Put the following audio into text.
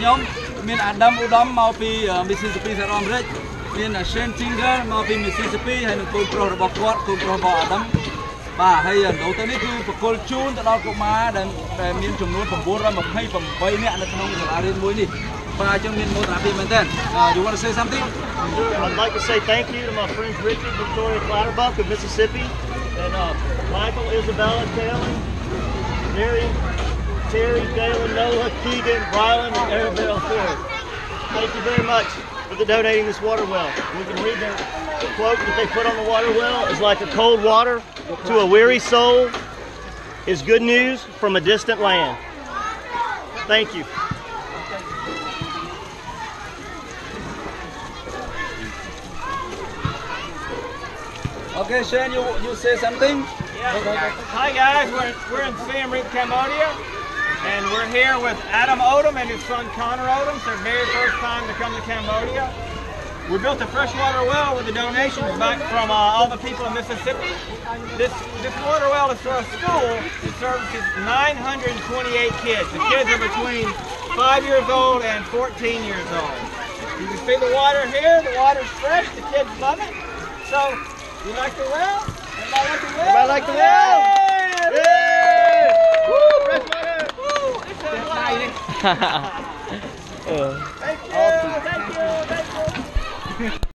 nhóm miền Adam Udom mau pi Mississippi sẽ làm rich miền Shane Singer mau pi Mississippi hay là cô pro bọc quạt cô pro bọ Adam bà hay đầu tiên cứ phục cô chun từ đó cũng má để miền trồng nuôi phẩm bố ra một hay phẩm bay mẹ là không thể làm đến muối đi và trong miền mô tả thì mình tên you want to say something? I'd like to say thank you to my friends Richard, Victoria, Clatterbuck of Mississippi, and Michael, Isabella, Taylor, Mary, Terry, Galen, Noah, Keegan, Brylan, and Arabelle Fair. Thank you very much for donating this water well. We can read the quote that they put on the water well is like a cold water to a weary soul is good news from a distant land. Thank you. Okay, Shane, you say something? Yeah. Hi guys, we're in Siem Reap, Cambodia, and we're here with Adam Odom and his son Connor Odom. It's their very first time to come to Cambodia. We built a freshwater well with the donations back from all the people in Mississippi. This water well is for a school that services 928 kids. The kids are between 5 years old and 14 years old. You can see the water here. The water's fresh. The kids love it. So, you like the well? Everybody like the well? Everybody like the well? Yay! Yay! Woo! Freshwater! Woo! It's exciting. Thank you! Thank you! Thank you!